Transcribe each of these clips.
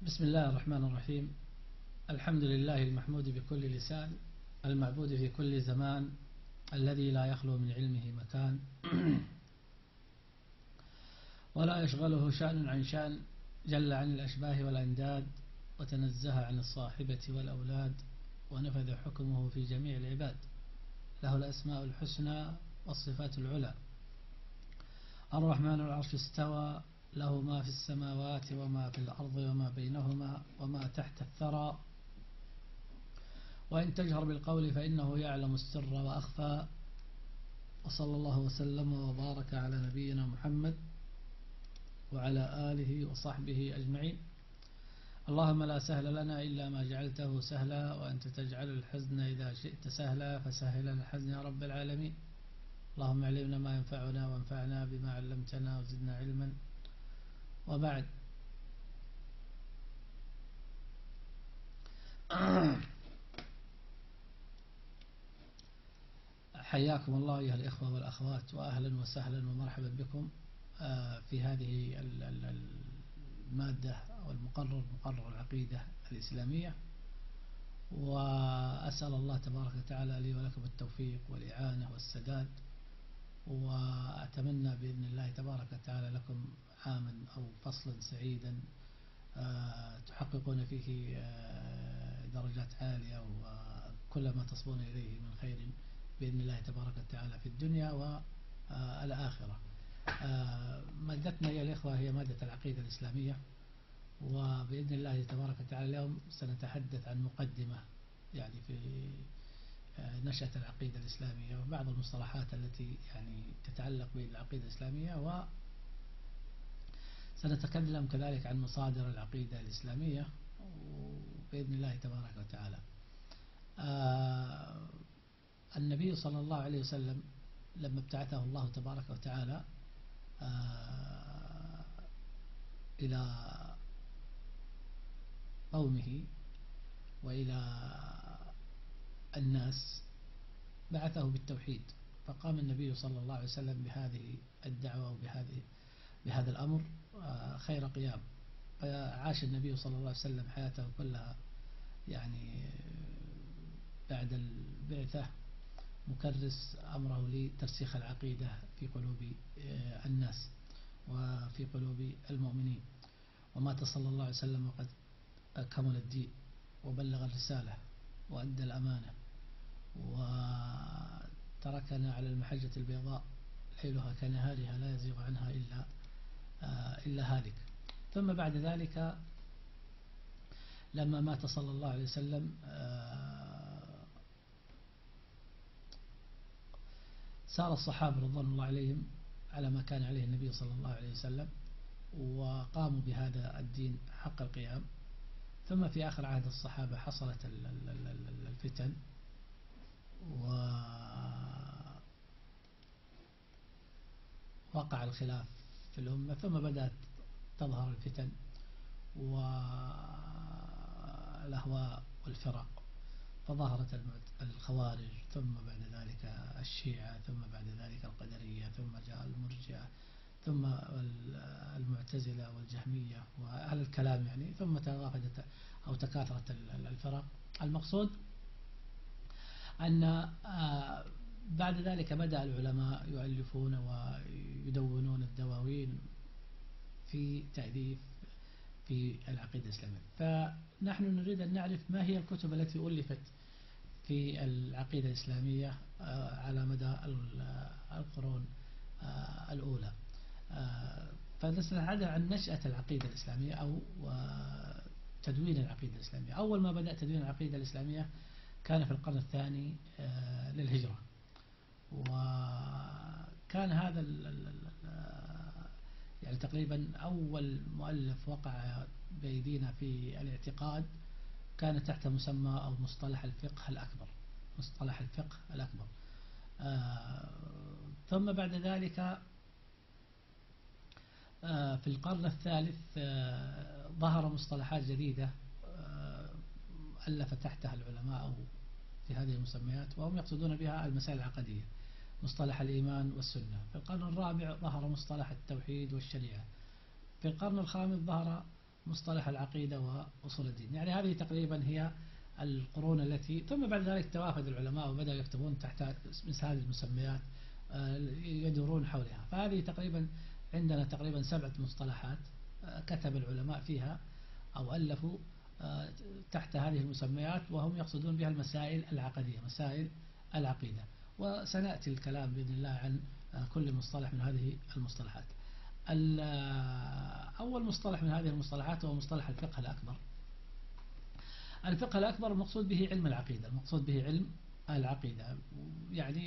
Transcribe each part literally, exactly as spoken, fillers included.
بسم الله الرحمن الرحيم. الحمد لله المحمود بكل لسان، المعبود في كل زمان، الذي لا يخلو من علمه مكان ولا يشغله شأن عن شأن، جل عن الأشباه والأنداد، وتنزه عن الصاحبة والأولاد، ونفذ حكمه في جميع العباد. له الأسماء الحسنى والصفات العلى. الرحمن العرش استوى، له ما في السماوات وما في الأرض وما بينهما وما تحت الثرى. وإن تجهر بالقول فإنه يعلم السر وأخفى. وصلى الله وسلم وبارك على نبينا محمد وعلى آله وصحبه أجمعين. اللهم لا سهل لنا إلا ما جعلته سهلا، وأنت تجعل الحزن إذا شئت سهلا، فسهل لنا الحزن يا رب العالمين. اللهم علمنا ما ينفعنا وانفعنا بما علمتنا وزدنا علما. وبعد، حياكم الله أيها الإخوة والأخوات، وأهلا وسهلا ومرحبا بكم في هذه المادة والمقرر مقرر العقيدة الإسلامية. وأسأل الله تبارك وتعالى لي ولكم التوفيق والإعانة والسداد، وأتمنى بإذن الله تبارك وتعالى لكم عاما أو فصلا سعيدا تحققون فيه درجات عالية وكل ما تصبون إليه من خير بإذن الله تبارك وتعالى في الدنيا والآخرة. مادتنا يا الإخوة هي مادة العقيدة الإسلامية، وبإذن الله تبارك وتعالى اليوم سنتحدث عن مقدمة يعني في نشأة العقيدة الإسلامية وبعض المصطلحات التي يعني تتعلق بالعقيدة الإسلامية، وسنتكلم كذلك عن مصادر العقيدة الإسلامية بإذن الله تبارك وتعالى. آه النبي صلى الله عليه وسلم لما ابتعثه الله تبارك وتعالى آه إلى قومه وإلى الناس بعثه بالتوحيد، فقام النبي صلى الله عليه وسلم بهذه الدعوة وبهذه بهذا الأمر خير قيام. فعاش النبي صلى الله عليه وسلم حياته كلها يعني بعد البعثة مكرس أمره لترسيخ العقيدة في قلوب الناس وفي قلوب المؤمنين. ومات صلى الله عليه وسلم وقد أكمل الدين وبلغ الرسالة وأدى الأمانة، وتركنا على المحجة البيضاء ليلها كنهارها لا يزيغ عنها إلا إلا هالك. ثم بعد ذلك لما مات صلى الله عليه وسلم سار الصحابة رضوان الله عليهم على ما كان عليه النبي صلى الله عليه وسلم، وقاموا بهذا الدين حق القيام. ثم في آخر عهد الصحابة حصلت الفتن ووقع الخلاف في الأمة، ثم بدأت تظهر الفتن والأهواء والفرق، فظهرت الخوارج، ثم بعد ذلك الشيعة، ثم بعد ذلك القدرية، ثم جاء المرجئة، ثم المعتزلة والجهمية وأهل الكلام يعني، ثم تضافت أو تكاثرت الفرق. المقصود أن بعد ذلك بدأ العلماء يؤلفون ويدونون الدواوين في تأليف في العقيدة الإسلامية. فنحن نريد أن نعرف ما هي الكتب التي ألفت في العقيدة الإسلامية على مدى القرون الأولى. فنتحدث عن نشأة العقيدة الإسلامية أو تدوين العقيدة الإسلامية. أول ما بدأ تدوين العقيدة الإسلامية كان في القرن الثاني للهجرة، وكان هذا يعني تقريبا أول مؤلف وقع بأيدينا في الاعتقاد كان تحت مسمى أو مصطلح الفقه الأكبر، مصطلح الفقه الأكبر. آه ثم بعد ذلك آه في القرن الثالث آه ظهر مصطلحات جديدة آه ألف تحتها العلماء أو في هذه المسميات، وهم يقصدون بها المسائل العقدية، مصطلح الإيمان والسنة. في القرن الرابع ظهر مصطلح التوحيد والشريعة. في القرن الخامس ظهر مصطلح العقيدة وأصول الدين. يعني هذه تقريبا هي القرون التي ثم بعد ذلك توافد العلماء وبدأوا يكتبون تحت مثل هذه المسميات يدورون حولها. فهذه تقريبا عندنا تقريبا سبعة مصطلحات كتب العلماء فيها أو ألفوا تحت هذه المسميات، وهم يقصدون بها المسائل العقدية، مسائل العقيدة. وسنأتي الكلام بإذن الله عن كل مصطلح من هذه المصطلحات. أول مصطلح من هذه المصطلحات هو مصطلح الفقه الأكبر. الفقه الأكبر المقصود به علم العقيدة، المقصود به علم العقيدة، يعني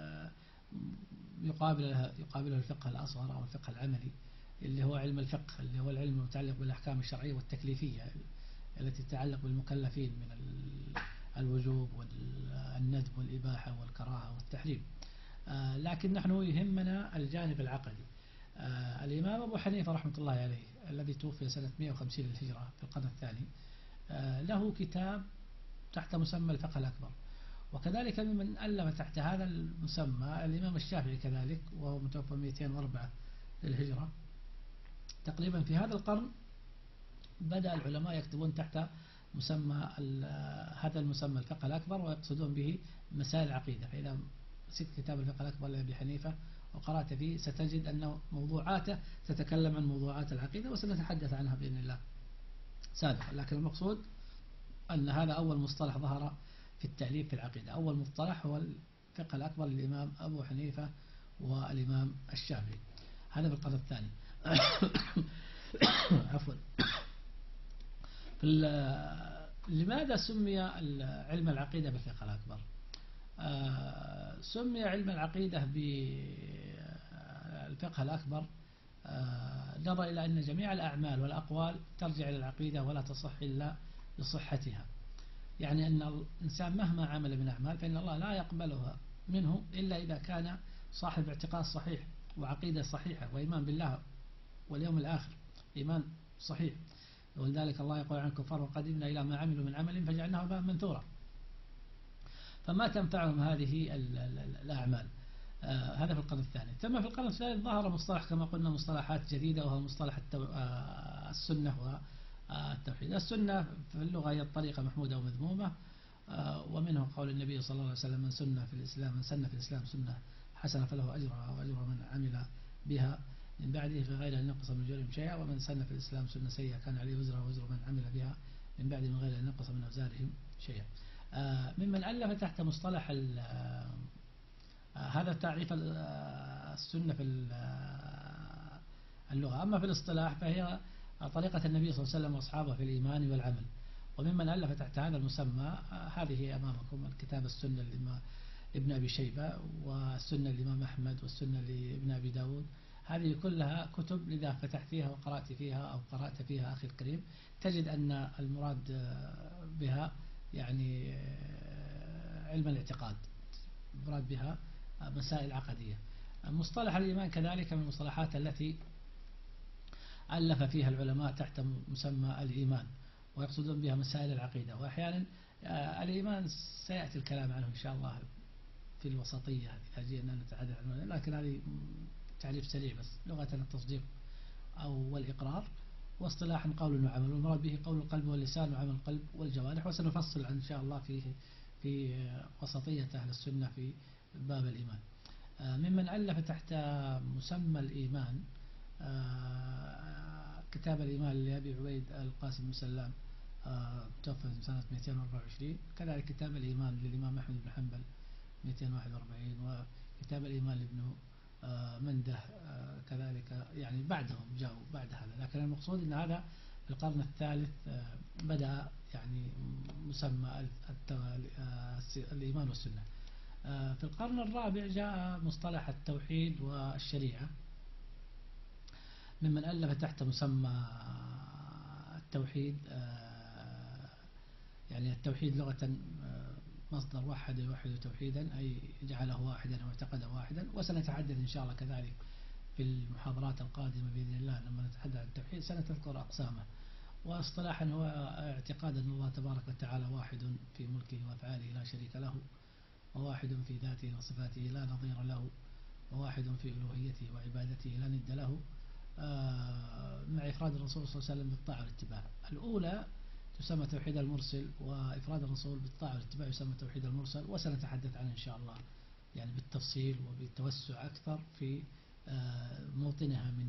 يقابله يقابله الفقه الأصغر أو الفقه العملي اللي هو علم الفقه، اللي هو العلم المتعلق بالأحكام الشرعية والتكليفية التي تتعلق بالمكلفين من الوجوب والندب والإباحة والكراهة والتحريم. لكن نحن يهمنا الجانب العقدي. الإمام أبو حنيفة رحمة الله عليه الذي توفي سنة مئة وخمسين للهجرة في القرن الثاني له كتاب تحت مسمى الفقه الأكبر. وكذلك ممن ألف تحت هذا المسمى الإمام الشافعي كذلك، وهو متوفى مئتين وأربعة للهجرة. تقريبا في هذا القرن بدأ العلماء يكتبون تحت مسمى هذا المسمى الفقه الأكبر، ويقصدون به مسائل العقيدة. فإذا مسكت كتاب الفقه الأكبر لأبي حنيفة وقرأت فيه ستجد أن موضوعاته تتكلم عن موضوعات العقيدة، وسنتحدث عنها بإذن الله سابقا. لكن المقصود أن هذا أول مصطلح ظهر في التأليف في العقيدة. أول مصطلح هو الفقه الأكبر للإمام أبو حنيفة والإمام الشافعي، هذا في القرن الثاني. عفوا. لماذا سمي علم العقيدة بالفقه الأكبر؟ آه سمي علم العقيدة بالفقه الأكبر آه نظرا إلى أن جميع الأعمال والأقوال ترجع إلى العقيدة ولا تصح إلا لصحتها. يعني أن الإنسان مهما عمل من أعمال فإن الله لا يقبلها منه إلا إذا كان صاحب اعتقاد صحيح وعقيدة صحيحة وإيمان بالله واليوم الآخر، إيمان صحيح. ولذلك الله يقول عن الكفار وقدمنا إلى ما عملوا من عمل فجعلناه هباء منثورا. فما تنفعهم هذه الأعمال. آه هذا في القرن الثاني. ثم في القرن الثالث ظهر مصطلح كما قلنا مصطلحات جديدة، وهو مصطلح التو... آه السنة والتوحيد. السنة في اللغة هي الطريقة محمودة ومذمومة، آه ومنه قول النبي صلى الله عليه وسلم من سنة في الإسلام من سن في الإسلام سنة حسنة فله أجرها وأجر من عمل بها من بعده في غير أن ينقص من أجورهم شيئا، ومن سن في الإسلام سنة سيئة كان عليه وزرها ووزر من عمل بها من بعده من غير أن ينقص من أوزارهم شيئا. آه ممن ألف تحت مصطلح آه هذا تعريف السنة في اللغة. أما في الاصطلاح فهي طريقة النبي صلى الله عليه وسلم وأصحابه في الإيمان والعمل. وممن ألف تحت هذا المسمى هذه أمامكم الكتاب السنة لابن أبي شيبة، والسنة للإمام أحمد، والسنة لابن أبي داود. هذه كلها كتب لذا فتحتيها وقرأت فيها أو قرأت فيها أخي الكريم تجد أن المراد بها يعني علم الاعتقاد، المراد بها مسائل عقدية. مصطلح الإيمان كذلك من المصطلحات التي ألف فيها العلماء تحت مسمى الإيمان، ويقصدون بها مسائل العقيدة. وأحيانا الإيمان سيأتي الكلام عنه إن شاء الله في الوسطية إذا جئنا نتحدث عنه، لكن هذه تعريف سريع بس. لغة التصديق أو والإقرار، واصطلاحا قول وعمل، والمراد به قول القلب واللسان وعمل القلب والجوارح. وسنفصل إن شاء الله فيه في وسطية أهل السنة في باب الإيمان. ممن ألف تحت مسمى الإيمان كتاب الإيمان لأبي عبيد القاسم بن سلام توفى سنة مئتين وأربعة وعشرين. كذلك كتاب الإيمان للإمام أحمد بن حنبل مئتين وواحد وأربعين، وكتاب الإيمان لابن منده كذلك، يعني بعدهم جاءوا بعد هذا. لكن المقصود أن هذا في القرن الثالث بدأ يعني مسمى الإيمان والسنة. في القرن الرابع جاء مصطلح التوحيد والشريعة. ممن ألف تحت مسمى التوحيد، يعني التوحيد لغة مصدر وحد يوحد توحيدا، أي جعله واحدا واعتقده واحدا. وسنتحدث إن شاء الله كذلك في المحاضرات القادمة بإذن الله لما نتحدث عن التوحيد سنتذكر أقسامه. واصطلاحا هو اعتقاد أن الله تبارك وتعالى واحد في ملكه وأفعاله لا شريك له، وواحد في ذاته وصفاته لا نظير له، وواحد في ألوهيته وعبادته لا ند له، مع إفراد الرسول صلى الله عليه وسلم بالطاعة والاتباع. الأولى تسمى توحيد المرسل، وإفراد الرسول بالطاعة والاتباع يسمى توحيد المرسل، وسنتحدث عنه إن شاء الله يعني بالتفصيل وبالتوسع أكثر في موطنها من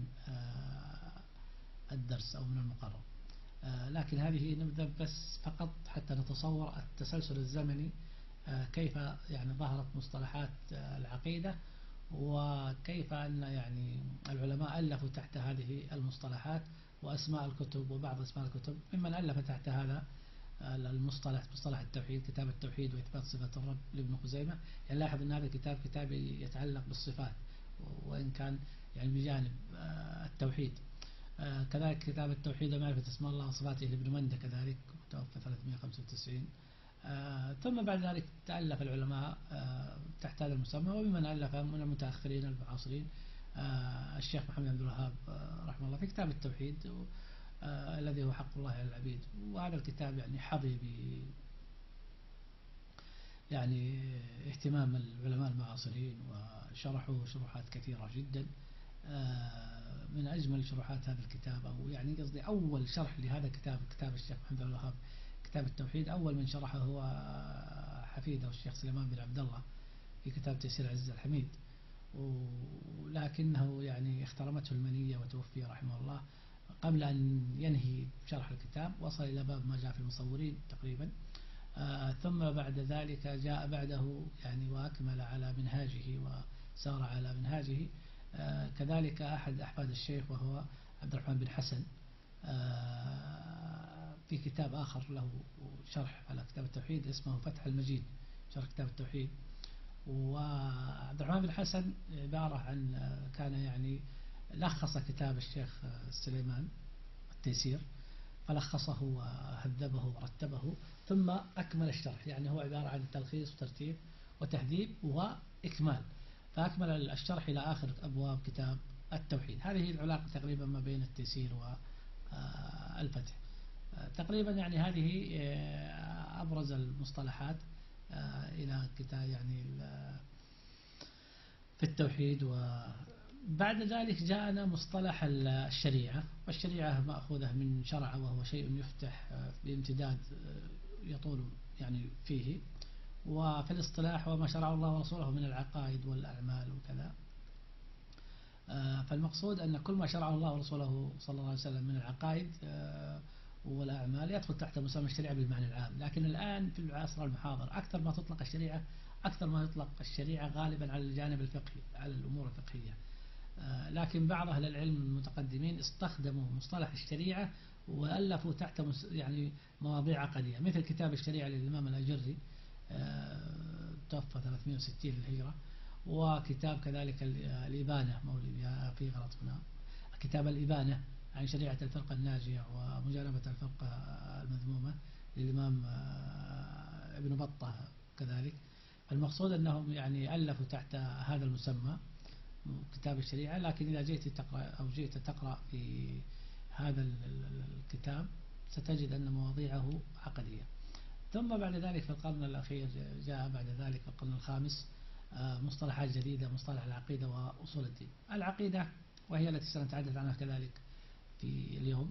الدرس أو من المقرر. لكن هذه نبدأ بس فقط حتى نتصور التسلسل الزمني، كيف يعني ظهرت مصطلحات العقيدة، وكيف أن يعني العلماء ألفوا تحت هذه المصطلحات وأسماء الكتب، وبعض أسماء الكتب ممن ألف تحت هذا المصطلح مصطلح التوحيد، كتاب التوحيد وإثبات صفة الرب لابن خزيمة. يعني لاحظ أن هذا الكتاب كتاب يتعلق بالصفات، وإن كان يعني بجانب التوحيد. كذلك كتاب التوحيد ومعرفة اسماء الله وصفاته لابن مندة كذلك، متوفى ثلاثمائة وخمسة وتسعين. آه ثم بعد ذلك تألف العلماء آه تحت هذا المسمى، وممن ألف من المتأخرين المعاصرين آه الشيخ محمد عبد الوهاب آه رحمه الله في كتاب التوحيد آه الذي هو حق الله على العبيد. وهذا الكتاب يعني حظي ب يعني اهتمام العلماء المعاصرين، وشرحوه شروحات كثيرة جدا. آه من أجمل شروحات هذا الكتاب، أو يعني قصدي أول شرح لهذا الكتاب، كتاب الشيخ محمد عبد الوهاب كتاب التوحيد، أول من شرحه هو حفيده الشيخ سليمان بن عبد الله في كتاب تيسير العزيز الحميد، ولكنه يعني اخترمته المنية وتوفي رحمه الله قبل أن ينهي شرح الكتاب. وصل إلى باب ما جاء في المصورين تقريبا. آه ثم بعد ذلك جاء بعده يعني وأكمل على منهاجه وسار على منهاجه. آه كذلك أحد أحفاد الشيخ وهو عبد الرحمن بن حسن آه في كتاب آخر له شرح على كتاب التوحيد اسمه فتح المجيد، شرح كتاب التوحيد. وعبد الرحمن بن حسن عبارة عن كان يعني لخص كتاب الشيخ سليمان التيسير، فلخصه وهذبه ورتبه ثم أكمل الشرح. يعني هو عبارة عن تلخيص وترتيب وتهذيب وإكمال، فأكمل الشرح إلى آخر أبواب كتاب التوحيد. هذه العلاقة تقريبا ما بين التيسير والفتح تقريبا. يعني هذه أبرز المصطلحات إلى كتاب يعني في التوحيد. وبعد ذلك جاءنا مصطلح الشريعة، والشريعة مأخوذة من شرع، وهو شيء يفتح بامتداد يطول يعني فيه. وفي الاصطلاح وما شرع الله ورسوله من العقائد والأعمال وكذا. فالمقصود أن كل ما شرع الله ورسوله صلى الله عليه وسلم من العقائد والأعمال يدخل تحت مسمى الشريعة بالمعنى العام. لكن الآن في العصر المحاضر أكثر ما تطلق الشريعة أكثر ما يطلق الشريعة غالبا على الجانب الفقهي، على الأمور الفقهية. لكن بعض أهل العلم المتقدمين استخدموا مصطلح الشريعة وألفوا تحت يعني مواضيع عقدية، مثل كتاب الشريعة للإمام الأجري توفى ثلاثمائة وستين للهجرة، وكتاب كذلك الإبانة مولي في غلط هنا، كتاب الإبانة عن شريعة الفرقة الناجية ومجانبة الفرقة المذمومة للإمام ابن بطة كذلك. المقصود أنهم يعني ألفوا تحت هذا المسمى كتاب الشريعة. لكن إذا جئت تقرأ أو جئت تقرأ في هذا الكتاب ستجد أن مواضيعه عقدية. ثم بعد ذلك في القرن الأخير جاء بعد ذلك في القرن الخامس مصطلحات جديدة، مصطلح العقيدة وأصول الدين. العقيدة وهي التي سنتحدث عنها كذلك في اليوم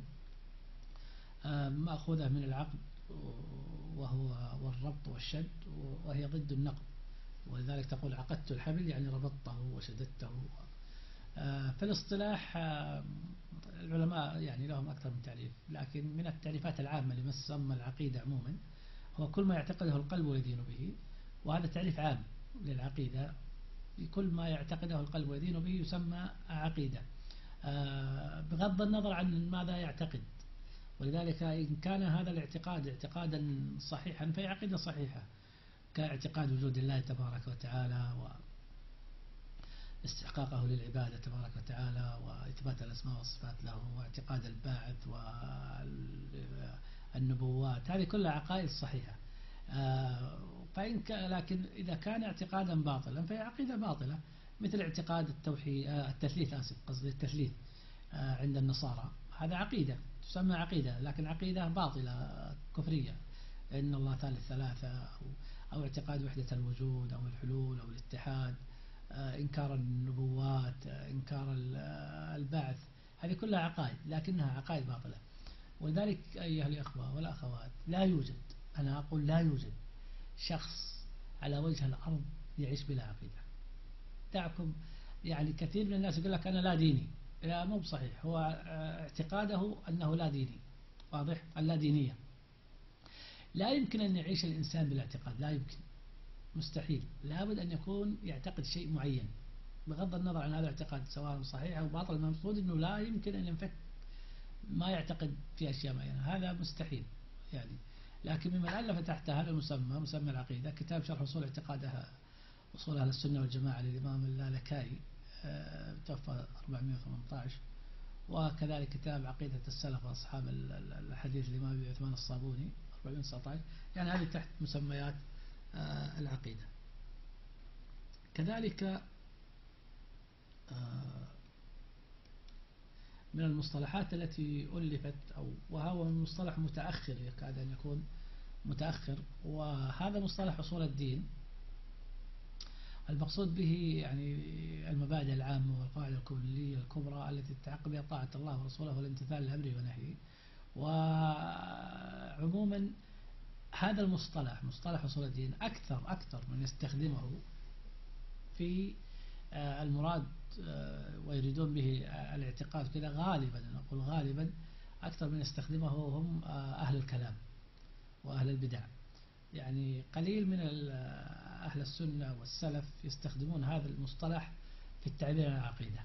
مأخوذة من العقد وهو والربط والشد، وهي ضد النقض، ولذلك تقول عقدت الحبل يعني ربطته وشددته. في الاصطلاح العلماء يعني لهم أكثر من تعريف، لكن من التعريفات العامة لما يسمى العقيدة عموما هو كل ما يعتقده القلب ويدين به، وهذا تعريف عام للعقيدة. كل ما يعتقده القلب ويدين به يسمى عقيدة بغض النظر عن ماذا يعتقد. ولذلك إن كان هذا الاعتقاد اعتقادا صحيحا فهي عقيدة صحيحة، كاعتقاد وجود الله تبارك وتعالى واستحقاقه للعبادة تبارك وتعالى وإثبات الأسماء والصفات له، واعتقاد الباعث والنبوات، هذه كلها عقائد صحيحة. فإن لكن إذا كان اعتقادا باطلا فهي عقيدة باطلة، مثل اعتقاد التوحيد التثليث آسف قصدي التثليث عند النصارى، هذا عقيدة تسمى عقيدة لكن عقيدة باطلة كفرية، إن الله ثالث ثلاثة، أو, أو اعتقاد وحدة الوجود أو الحلول أو الاتحاد، إنكار النبوات، إنكار البعث، هذه كلها عقائد لكنها عقائد باطلة. ولذلك أيها الأخوة والأخوات لا يوجد، أنا أقول لا يوجد شخص على وجه الأرض يعيش بلا عقيدة. دعكم يعني كثير من الناس يقول لك أنا لا ديني، لا مو بصحيح، هو اعتقاده أنه لا ديني، واضح؟ اللا دينية. لا يمكن أن يعيش الإنسان بلا اعتقاد، لا يمكن، مستحيل. لابد أن يكون يعتقد شيء معين بغض النظر عن هذا الاعتقاد سواء صحيح أو باطل. المقصود أنه لا يمكن أن ينفك ما يعتقد في أشياء معينة، هذا مستحيل يعني. لكن ممن ألف تحت هذا المسمى، مسمى العقيدة، كتاب شرح أصول اعتقادها أصول أهل السنة والجماعة للإمام اللالكائي توفى أربعمائة وثمانية عشر، وكذلك كتاب عقيدة السلف وأصحاب الحديث للإمام أبي عثمان الصابوني أربعمائة وتسعة عشر، يعني هذه تحت مسميات العقيدة. كذلك من المصطلحات التي ألفت أو وهو مصطلح متأخر، يكاد أن يكون متأخر، وهذا مصطلح أصول الدين. المقصود به يعني المبادئ العامة والقواعد الكلية الكبرى التي تتعقب بها طاعة الله ورسوله والامتثال لأمره ونهيه. وعموما هذا المصطلح مصطلح أصول الدين أكثر أكثر من يستخدمه في المراد ويريدون به الاعتقاد كذا، غالبا نقول غالبا أكثر من يستخدمه هم أهل الكلام وأهل البدع. يعني قليل من أهل السنة والسلف يستخدمون هذا المصطلح في التعبير عن العقيدة.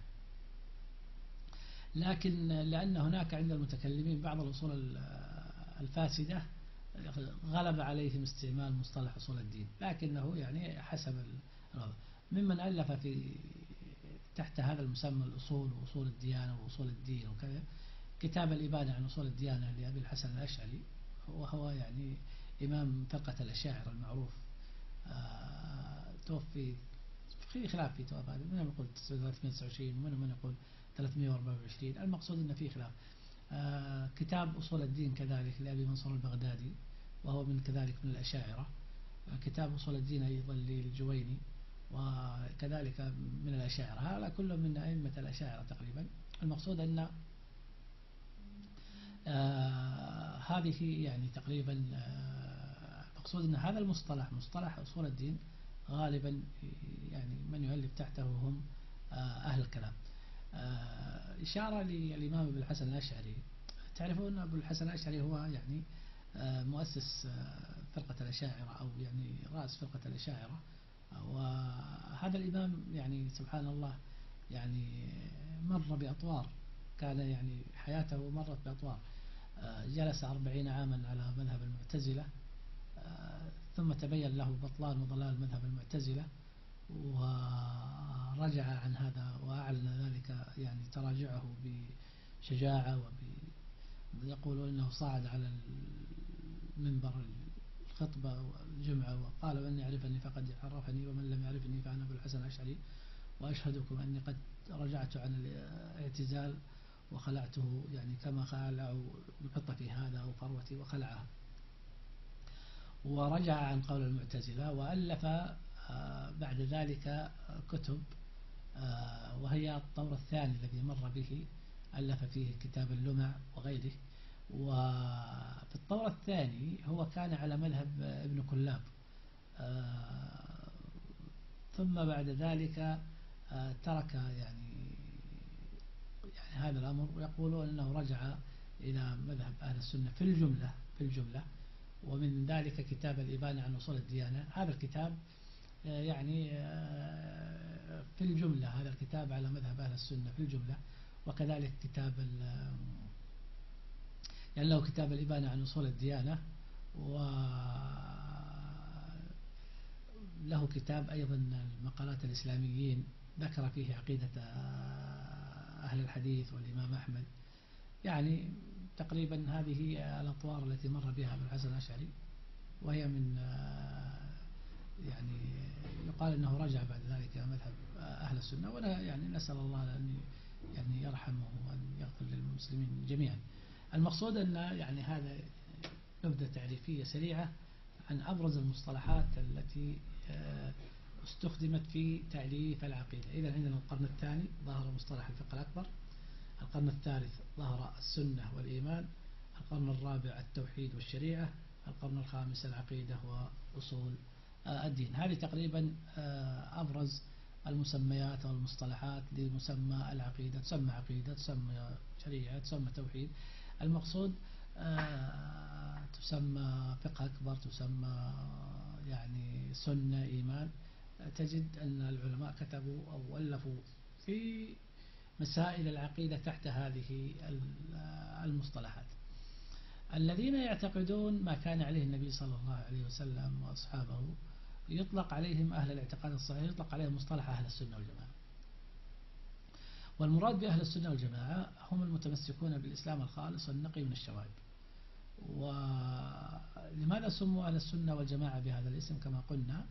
لكن لأن هناك عند المتكلمين بعض الأصول الفاسدة غلب عليهم استعمال مصطلح أصول الدين، لكنه يعني حسب ممن ألف في تحت هذا المسمى الأصول وأصول الديانة وأصول الدين وكذا كتاب الإبانة عن أصول الديانة لأبي الحسن الأشعري، وهو يعني إمام فرقة الأشاعرة المعروف. آه توفي في خلاف في توفى، من يقول ثلاثمائة وتسعة وعشرين ومن من يقول ثلاثمائة وأربعة وعشرين، المقصود أن في خلاف. آه كتاب أصول الدين كذلك لأبي منصور البغدادي وهو من كذلك من الأشاعرة. آه كتاب أصول الدين أيضا للجويني وكذلك من الأشاعرة، هذا كله من أئمة الأشاعرة تقريبا. المقصود أن آه هذه يعني تقريبا آه مقصود أن هذا المصطلح مصطلح أصول الدين غالبا يعني من يؤلف تحته هم آه أهل الكلام. آه إشارة للإمام أبو الحسن الأشعري. تعرفون أبو الحسن الأشعري هو يعني آه مؤسس آه فرقة الأشاعرة أو يعني رأس فرقة الأشاعرة. وهذا الإمام يعني سبحان الله يعني مر بأطوار، كان يعني حياته مرت بأطوار. جلس أربعين عاما على مذهب المعتزلة، ثم تبين له بطلان وضلال مذهب المعتزلة ورجع عن هذا وأعلن ذلك، يعني تراجعه بشجاعة. ويقول إنه صعد على المنبر الخطبة والجمعة وقال من يعرفني فقد عرفني ومن لم يعرفني فأنا أبو الحسن الأشعري وأشهدكم أني قد رجعت عن الاعتزال وخلعته، يعني كما خلعوا بقطتي هذا أو فروتي وخلعها. ورجع عن قول المعتزلة وألف بعد ذلك كتب، وهي الطور الثاني الذي مر به، ألف فيه كتاب اللمع وغيره. وفي الطور الثاني هو كان على مذهب ابن كلاب، ثم بعد ذلك ترك يعني يعني هذا الأمر، ويقولون أنه رجع إلى مذهب أهل السنة في الجملة في الجملة ومن ذلك كتاب الإبانة عن أصول الديانة. هذا الكتاب يعني في الجملة هذا الكتاب على مذهب أهل السنة في الجملة. وكذلك كتاب يعني له كتاب الإبانة عن أصول الديانة، وله كتاب أيضا المقالات الإسلاميين ذكر فيه عقيدة أهل الحديث والإمام أحمد. يعني تقريبا هذه الأطوار التي مر بها أبو الحسن الأشعري، وهي من يعني يقال أنه رجع بعد ذلك إلى مذهب أهل السنة. ولا يعني نسأل الله أن يعني يرحمه وأن يغفر للمسلمين جميعا. المقصود أن يعني هذا نبذة تعريفية سريعة عن أبرز المصطلحات التي استخدمت في تعريف العقيدة. إذا عندنا القرن الثاني ظهر مصطلح الفقه الأكبر، القرن الثالث ظهر السنة والإيمان، القرن الرابع التوحيد والشريعة، القرن الخامس العقيدة وأصول الدين. هذه تقريبا أبرز المسميات والمصطلحات لمسمى العقيدة. تسمى عقيدة، تسمى شريعة، تسمى توحيد. المقصود تسمى فقه أكبر، تسمى يعني سنة، إيمان. تجد أن العلماء كتبوا أو ألفوا في مسائل العقيدة تحت هذه المصطلحات. الذين يعتقدون ما كان عليه النبي صلى الله عليه وسلم وأصحابه يطلق عليهم أهل الاعتقاد الصحيح، يطلق عليهم مصطلح أهل السنة والجماعة. والمراد بأهل السنة والجماعة هم المتمسكون بالإسلام الخالص النقي من الشوائب. ولماذا سموا أهل السنة والجماعة بهذا الاسم؟ كما قلنا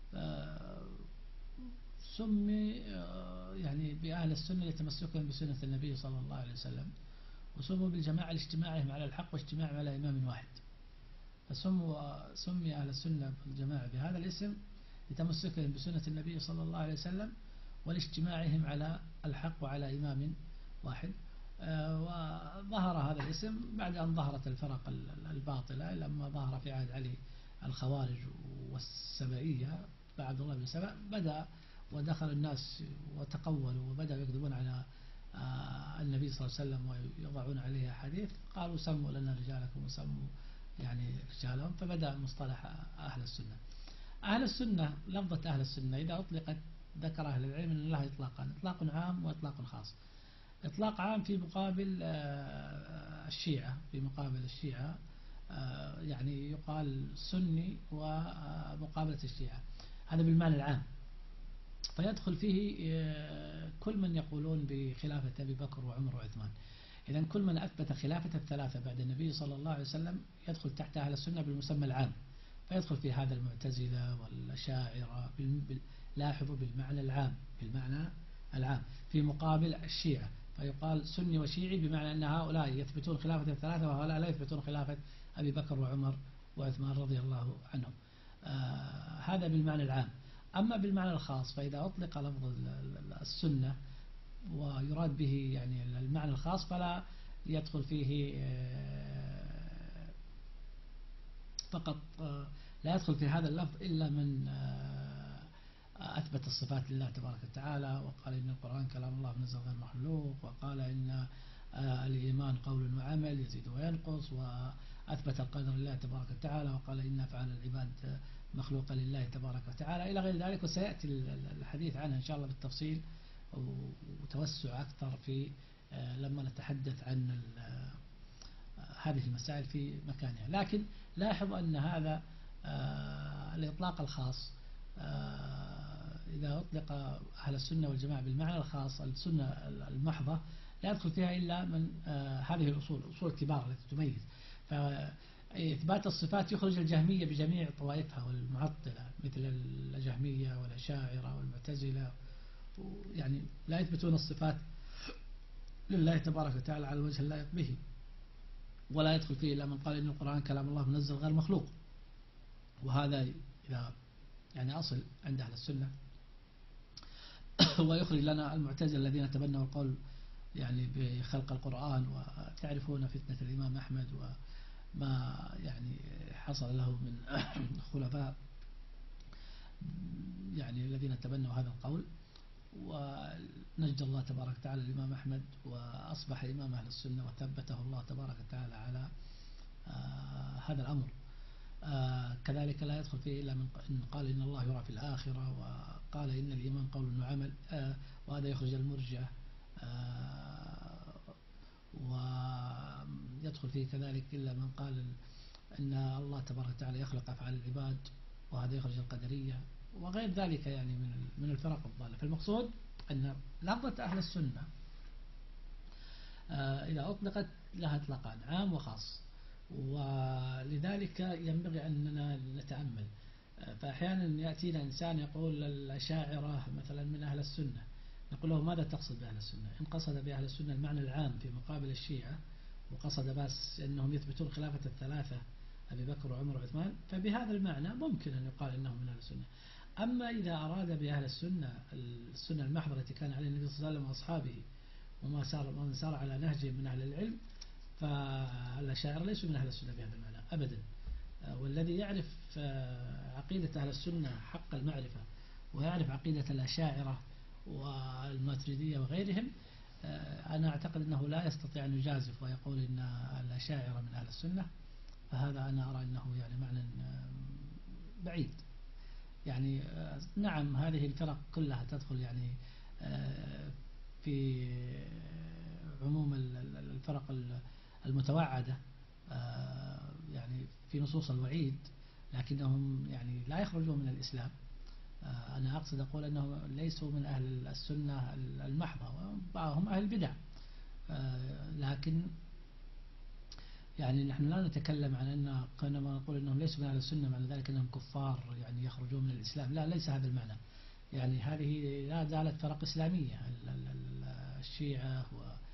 سمي يعني بأهل السنة لتمسكهم بسنة النبي صلى الله عليه وسلم، وسموا بالجماعة لاجتماعهم على الحق واجتماعهم على إمام واحد. فسموا سمي أهل السنة والجماعة بهذا الاسم لتمسكهم بسنة النبي صلى الله عليه وسلم ولاجتماعهم على الحق وعلى إمام واحد. وظهر هذا الاسم بعد أن ظهرت الفرق الباطلة، لما ظهر في عهد علي الخوارج والسبائية بعد الله بن سبأ، بدأ ودخل الناس وتقولوا وبدأوا يكذبون على النبي صلى الله عليه وسلم ويضعون عليه حديث. قالوا سموا لنا رجالكم وسموا يعني رجالهم، فبدأ مصطلح أهل السنة. أهل السنة، لفظة أهل السنة إذا أطلقت ذكر أهل العلم أن لها إطلاقان، إطلاق عام وإطلاق خاص. إطلاق عام في مقابل الشيعة، في مقابل الشيعة يعني يقال سني ومقابلة الشيعة، هذا بالمعنى العام. فيدخل فيه كل من يقولون بخلافة أبي بكر وعمر وعثمان. إذن كل من أثبت خلافة الثلاثة بعد النبي صلى الله عليه وسلم يدخل تحت أهل السنة بالمسمى العام. فيدخل في هذا المعتزلة والأشاعرة، لاحظوا بالمعنى العام، بالمعنى العام في مقابل الشيعة. فيقال سني وشيعي بمعنى أن هؤلاء يثبتون خلافة الثلاثة وهؤلاء لا يثبتون خلافة أبي بكر وعمر وعثمان رضي الله عنهم. آه هذا بالمعنى العام. أما بالمعنى الخاص فإذا أطلق لفظ السنة ويراد به يعني المعنى الخاص فلا يدخل فيه فقط، لا يدخل في هذا اللفظ إلا من أثبت الصفات لله تبارك وتعالى، وقال إن القرآن كلام الله منزل غير مخلوق، وقال إن الإيمان قول وعمل يزيد وينقص، وأثبت القدر لله تبارك وتعالى، وقال إن أفعال العباد مخلوقة لله تبارك وتعالى إلى غير ذلك. وسيأتي الحديث عنها إن شاء الله بالتفصيل وتوسع أكثر في لما نتحدث عن هذه المسائل في مكانها. لكن لاحظ أن هذا الإطلاق الخاص إذا أطلق أهل السنة والجماعة بالمعنى الخاص، السنة المحضة لا يدخل فيها إلا من هذه الأصول، الأصول الكبار التي تميز. فإثبات الصفات يخرج الجهمية بجميع طوائفها والمعطلة مثل الجهمية والأشاعرة والمعتزلة، يعني لا يثبتون الصفات لله تبارك وتعالى على الوجه اللائق به، ولا يدخل فيه إلا من قال إن القرآن كلام الله منزل غير مخلوق. وهذا إذا يعني أصل عند أهل السنة. ويخرج لنا المعتزلة الذين تبنوا القول يعني بخلق القرآن، وتعرفون فتنة الإمام أحمد وما يعني حصل له من خلفاء يعني الذين تبنوا هذا القول. ونجد الله تبارك وتعالى الإمام أحمد وأصبح إمام أهل السنة وثبته الله تبارك وتعالى على آه هذا الأمر. آه كذلك لا يدخل فيه إلا من قال إن الله يرى في الآخرة، وقال إن الإيمان قول وعمل، آه وهذا يخرج المرجئة. آه ويدخل فيه كذلك إلا من قال إن الله تبارك وتعالى يخلق أفعال العباد، وهذا يخرج القدرية وغير ذلك يعني من من الفرق الضالة. فالمقصود أن لفظة أهل السنة آه إذا أطلقت لها إطلاقان عام وخاص، ولذلك ينبغي أننا نتأمل. فأحيانا يأتينا إنسان يقول الأشاعرة مثلا من أهل السنة، نقول له ماذا تقصد بأهل السنة؟ إن قصد بأهل السنة المعنى العام في مقابل الشيعة، وقصد بس أنهم يثبتون خلافة الثلاثة أبي بكر وعمر وعثمان، فبهذا المعنى ممكن أن يقال أنهم من أهل السنة. أما إذا أراد بأهل السنة السنة المحضة التي كان عليه النبي صلى الله عليه وسلم وأصحابه، وما سار ومن سار على نهجه من أهل العلم، فالأشاعرة ليسوا من أهل السنة بهذا المعنى أبدا. والذي يعرف عقيدة أهل السنة حق المعرفة ويعرف عقيدة الأشاعرة والماتريدية وغيرهم، أنا أعتقد أنه لا يستطيع أن يجازف ويقول أن الأشاعرة من أهل السنة. فهذا أنا أرى أنه يعني معنى بعيد. يعني نعم هذه الفرق كلها تدخل يعني في عموم الفرق المتوعدة يعني في نصوص الوعيد، لكنهم يعني لا يخرجون من الإسلام. أنا أقصد أقول أنهم ليسوا من أهل السنة المحضة، وبعضهم أهل البدع، لكن يعني نحن لا نتكلم عن أن كنا نقول أنهم ليسوا من أهل السنة معنى ذلك أنهم كفار يعني يخرجون من الإسلام، لا، ليس هذا المعنى. يعني هذه لا زالت فرق إسلامية، الشيعة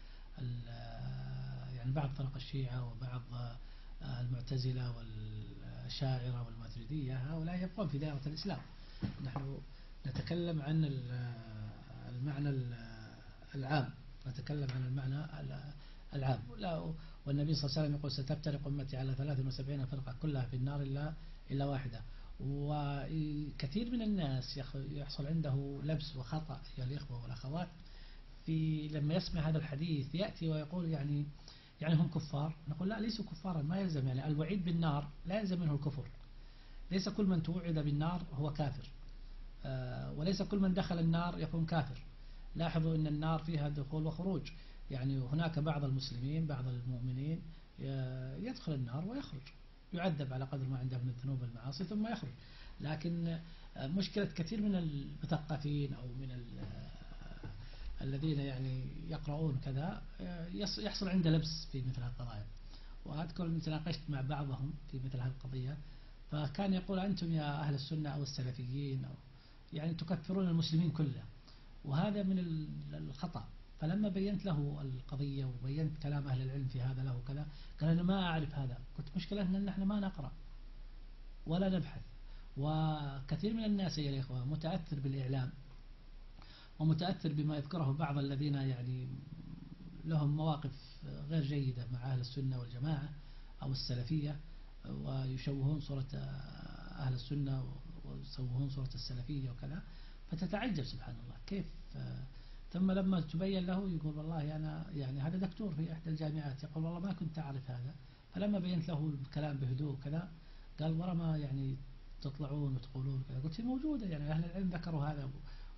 يعني بعض فرق الشيعة وبعض المعتزلة والشاعرة والماتريدية، هؤلاء يبقون في دائرة الإسلام. نحن نتكلم عن المعنى العام، نتكلم عن المعنى العام. لا، والنبي صلى الله عليه وسلم يقول ستفترق أمتي على ثلاث وسبعين فرقة كلها في النار إلا إلا واحدة. وكثير من الناس يحصل عنده لبس وخطأ يا الإخوة والأخوات في لما يسمع هذا الحديث يأتي ويقول يعني يعني هم كفار. نقول لا، ليسوا كفارا، ما يلزم يعني الوعيد بالنار لا يلزم منه الكفر. ليس كل من توعد بالنار هو كافر، وليس كل من دخل النار يكون كافر. لاحظوا أن النار فيها دخول وخروج، يعني هناك بعض المسلمين بعض المؤمنين يدخل النار ويخرج، يعذب على قدر ما عنده من الذنوب والمعاصي ثم يخرج. لكن مشكلة كثير من المثقفين أو من الذين يعني يقرؤون كذا يحصل عنده لبس في مثل هذه القضايا. وأذكر تناقشت مع بعضهم في مثل هذه القضية، فكان يقول أنتم يا أهل السنة أو السلفيين أو يعني تكفرون المسلمين كله، وهذا من الخطأ. فلما بينت له القضية وبينت كلام أهل العلم في هذا له كذا، قال أنا ما أعرف هذا. قلت مشكلتنا أن نحن ما نقرأ ولا نبحث. وكثير من الناس يا الإخوة متأثر بالإعلام ومتأثر بما يذكره بعض الذين يعني لهم مواقف غير جيدة مع أهل السنة والجماعة أو السلفية، ويشوهون صورة أهل السنة ويشوهون صورة السلفية وكذا، فتتعجب سبحان الله كيف. ثم لما تبين له يقول والله أنا يعني هذا دكتور في إحدى الجامعات، يقول والله ما كنت أعرف هذا. فلما بينت له الكلام بهدوء كذا قال ورا ما يعني تطلعون وتقولون كذا. قلت موجودة، يعني أهل العلم ذكروا هذا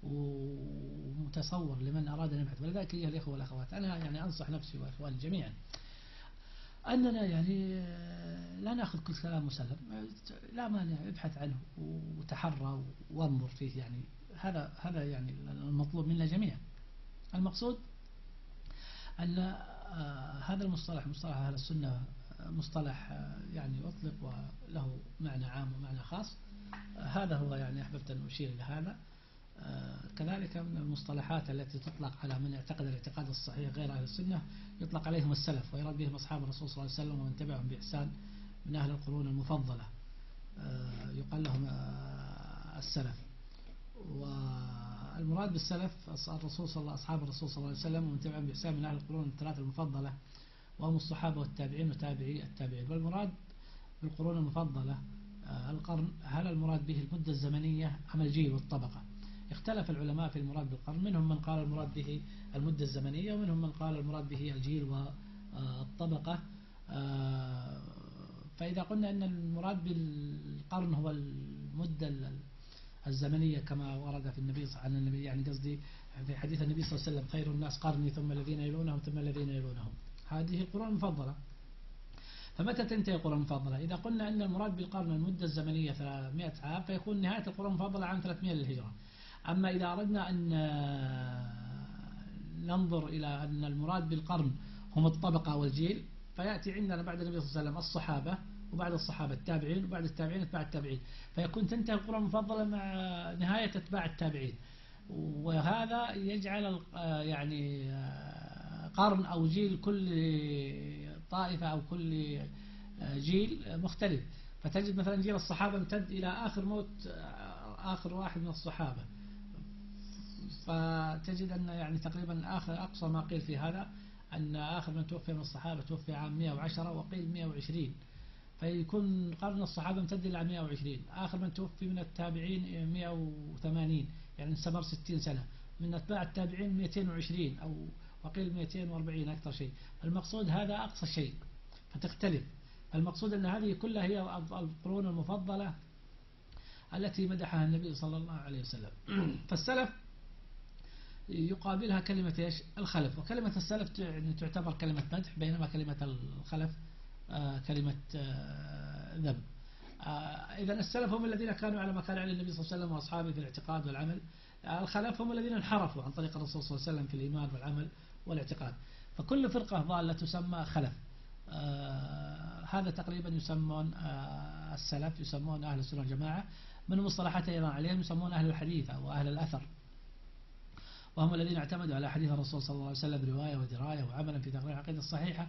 ومتصور لمن أراد أن يبحث. ولذلك أيها الإخوة والأخوات أنا يعني أنصح نفسي وإخواني جميعا أننا يعني لا نأخذ كل كلام مسلم، لا مانع ابحث عنه وتحرى وانظر فيه. يعني هذا هذا يعني المطلوب منا جميعا. المقصود أن هذا المصطلح مصطلح أهل السنة مصطلح يعني أطلق وله معنى عام ومعنى خاص. هذا هو يعني أحببت أن أشير إلى هذا. كذلك من المصطلحات التي تطلق على من يعتقد الاعتقاد الصحيح غير أهل السنة يطلق عليهم السلف، ويراد بهم أصحاب الرسول صلى الله عليه وسلم ومن تبعهم بإحسان من أهل القرون المفضلة، يقال لهم السلف. والمراد بالسلف الرسول صلى الله أصحاب الرسول صلى الله عليه وسلم ومن تبعهم بإحسان من أهل القرون الثلاثة المفضلة، وهم الصحابة والتابعين وتابعي التابعين. والمراد بالقرون المفضلة القرن، هل المراد به المدة الزمنية أم الجيل والطبقة؟ اختلف العلماء في المراد بالقرن، منهم من قال المراد به المدة الزمنية، ومنهم من قال المراد به الجيل والطبقة. فإذا قلنا أن المراد بالقرن هو المدة الزمنية كما ورد في النبي صلى الله عليه وسلم، يعني قصدي في حديث النبي صلى الله عليه وسلم خير الناس قرني ثم الذين يلونهم ثم الذين يلونهم، هذه القرون المفضلة. فمتى تنتهي القرون المفضلة؟ إذا قلنا أن المراد بالقرن المدة الزمنية ثلاثمائة عام فيكون نهاية القرون المفضلة عام ثلاثمائة للهجرة. أما إذا أردنا أن ننظر إلى أن المراد بالقرن هم الطبقة والجيل، فيأتي عندنا بعد النبي صلى الله عليه وسلم الصحابة، وبعد الصحابة التابعين، وبعد التابعين اتباع التابعين، فيكون تنتهي القرون المفضلة مع نهاية اتباع التابعين. وهذا يجعل يعني قرن أو جيل كل طائفة أو كل جيل مختلف. فتجد مثلا جيل الصحابة امتد إلى آخر موت آخر واحد من الصحابة، فتجد أن يعني تقريبا آخر أقصى ما قيل في هذا أن آخر من توفي من الصحابة توفي عام مئة وعشرة، وقيل مئة وعشرين، فيكون قرن الصحابة امتد إلى مئة وعشرين. آخر من توفي من التابعين مئة وثمانين، يعني استمر ستين سنة. من أتباع التابعين مئتين وعشرين أو وقيل مئتين وأربعين أكثر شيء. المقصود هذا أقصى شيء، فتختلف. المقصود أن هذه كلها هي القرون المفضلة التي مدحها النبي صلى الله عليه وسلم. فالسلف يقابلها كلمة إيش؟ الخلف. وكلمة السلف يعني تعتبر كلمة مدح، بينما كلمة الخلف آه كلمة آه ذم. آه إذا السلف هم الذين كانوا على ما كان عليه النبي صلى الله عليه وسلم وأصحابه في الاعتقاد والعمل. آه الخلف هم الذين انحرفوا عن طريق الرسول صلى الله عليه وسلم في الإيمان والعمل والاعتقاد. فكل فرقة ضالة تسمى خلف. آه هذا تقريبا يسمون آه السلف، يسمون أهل السنة والجماعة. من مصطلحات أيضا عليهم يسمون أهل الحديث أو أهل الأثر، وهم الذين اعتمدوا على حديث الرسول صلى الله عليه وسلم رواية ودراية وعملا في تقرير العقيدة الصحيحة.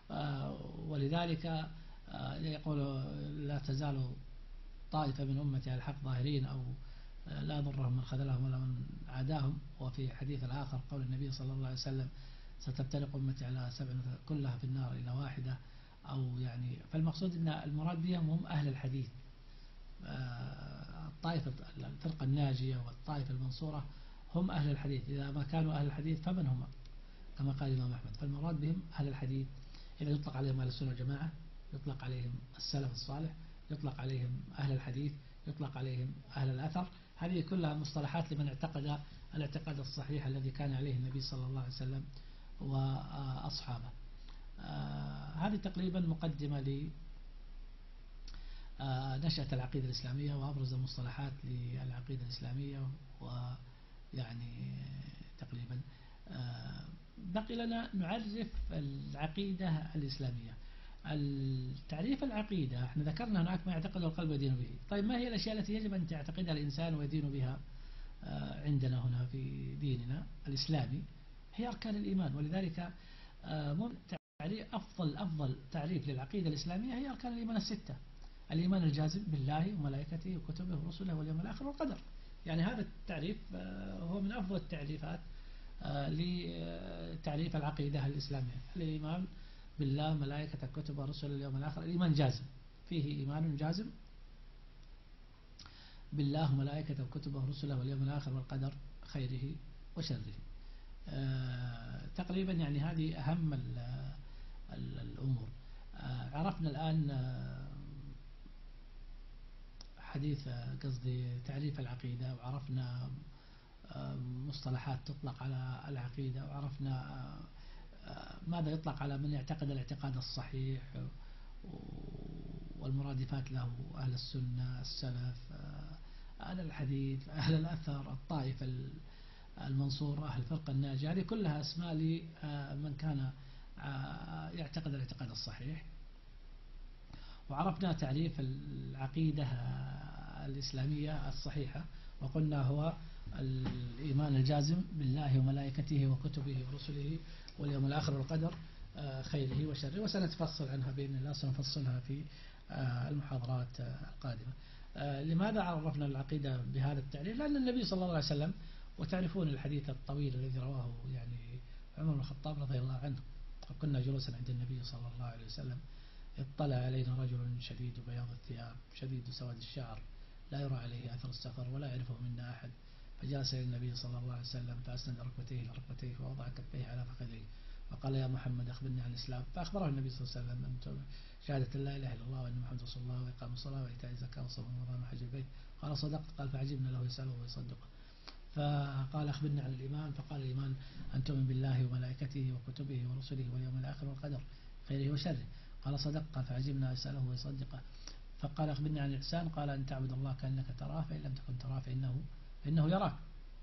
ولذلك يقول لا تزال طائفة من أمتي على الحق ظاهرين، أو لا يضرهم من خذلهم ولا من عاداهم. وفي حديث الآخر قول النبي صلى الله عليه وسلم ستفترق أمتي على سبع كلها في النار إلى واحدة. أو يعني فالمقصود أن المراد بهم هم أهل الحديث. الطائفة الفرقة الناجية والطائفة المنصورة هم أهل الحديث. إذا ما كانوا أهل الحديث فمن هم؟ كما قال الإمام أحمد. فالمراد بهم أهل الحديث. إذا يطلق عليهم أهل السنة والجماعة، يطلق عليهم السلف الصالح، يطلق عليهم أهل الحديث، يطلق عليهم أهل الأثر. هذه كلها مصطلحات لمن اعتقد الاعتقاد الصحيح الذي كان عليه النبي صلى الله عليه وسلم وأصحابه. هذه تقريبا مقدمة ل نشأة العقيدة الإسلامية وأبرز المصطلحات للعقيدة الإسلامية. ويعني تقريبا بقي لنا نعرف العقيدة الإسلامية. التعريف العقيدة احنا ذكرنا هناك ما يعتقده القلب ويدين به. طيب ما هي الأشياء التي يجب أن تعتقدها الإنسان ويدين بها عندنا هنا في ديننا الإسلامي؟ هي أركان الإيمان. ولذلك أفضل أفضل تعريف للعقيدة الإسلامية هي أركان الإيمان الستة. الإيمان الجازم بالله وملائكته وكتبه ورسله واليوم الآخر والقدر. يعني هذا التعريف هو من أفضل التعريفات لتعريف العقيدة الإسلامية. الإيمان بالله ملائكته كتبه رسله اليوم الآخر. الإيمان جازم، فيه إيمان جازم بالله وملائكته وكتبه ورسله واليوم الآخر والقدر خيره وشره. تقريبا يعني هذه أهم الأمور. عرفنا الآن حديث قصدي تعريف العقيدة، وعرفنا مصطلحات تطلق على العقيدة، وعرفنا ماذا يطلق على من يعتقد الاعتقاد الصحيح والمرادفات له، أهل السنة، السلف، أهل الحديث، أهل الأثر، الطائفة المنصورة، أهل الفرقة الناجية. هذه كلها أسماء لمن كان يعتقد الاعتقاد الصحيح. وعرفنا تعريف العقيدة الإسلامية الصحيحة، وقلنا هو الإيمان الجازم بالله وملائكته وكتبه ورسله واليوم الآخر والقدر خيره وشره. وسنتفصل عنها بإذن الله، سنفصلها في المحاضرات القادمة. لماذا عرفنا العقيدة بهذا التعريف؟ لأن النبي صلى الله عليه وسلم، وتعرفون الحديث الطويل الذي رواه يعني عمر بن الخطاب رضي الله عنه، كنا جلوسا عند النبي صلى الله عليه وسلم، اطلع علينا رجل شديد بياض الثياب شديد سواد الشعر لا يرى عليه أثر السفر ولا يعرفه منا أحد. فجلس إلى النبي صلى الله عليه وسلم فأسند ركبتيه إلى ركبتيه ووضع كفيه على فخذيه وقال يا محمد أخبرني عن الإسلام. فأخبره النبي صلى الله عليه وسلم أن شهادة لا إله إلا الله وأن محمد رسول الله وإقام الصلاة وإيتاء الزكاة وصوم رمضان وحج البيت. قال صدقت. قال فعجبنا له يسأله ويصدقه. فقال أخبرني عن الإيمان. فقال الإيمان أن تؤمن بالله وملائكته وكتبه ورسله واليوم الآخر والقدر خيره وشره. قال صدق. قال فعجبنا يسأله ويصدقه. فقال أخبرني عن الإحسان. قال أن تعبد الله كأنك تراه فإن لم تكن تراه فإنه, فإنه يراك.